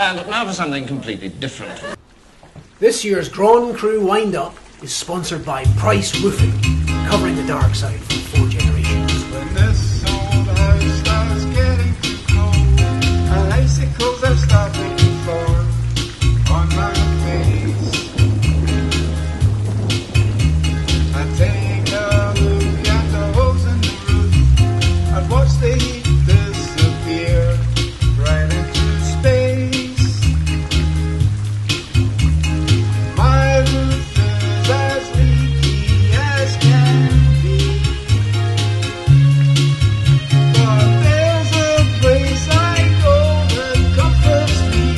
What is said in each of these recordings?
And now for something completely different. This year's Grand Cru Wind-Up is sponsored by Price Roofing, covering the dark side for 4 generations. When this old house starts getting too cold, and icicles are starting to form on my face, I take a look at the holes in the roof and watch the heat disappear right into space. My roof is as leaky as can be, but there's a place I go that comforts me.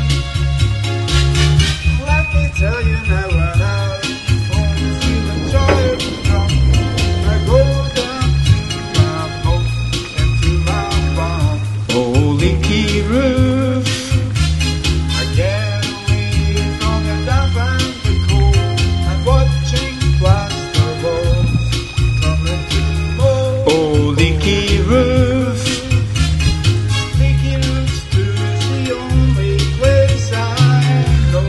Let me tell you now, when I'm feeling tired and drunk, I go down to my boat and to my farm. Oh, leaky roof, I get away from the damp and the cold, and watching plaster walls coming to mold. Oh, leaky roof, leaky roofs too is the only place I know.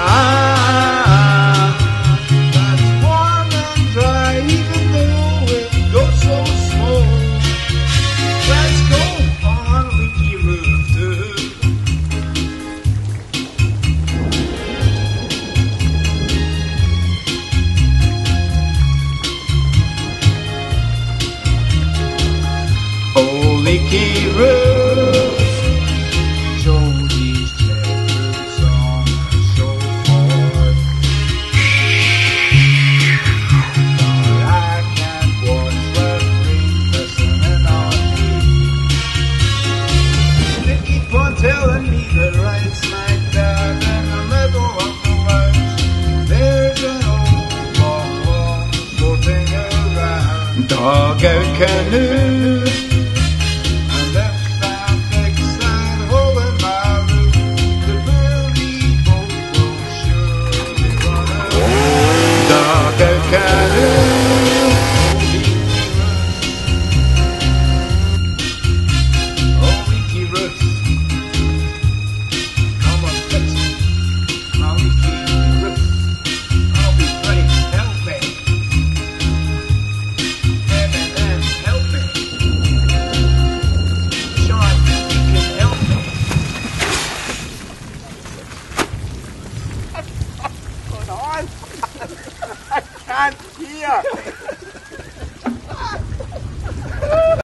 That's warm and dry, even though it goes so slow. Let's go on leaky roof too. Oh, leaky roof, Jodie's letters on the showboard. But I can't watch the rain listening on me. They keep on telling me that right smack dab in the middle of the lounge, there's an old long floating around. Dugout canoe,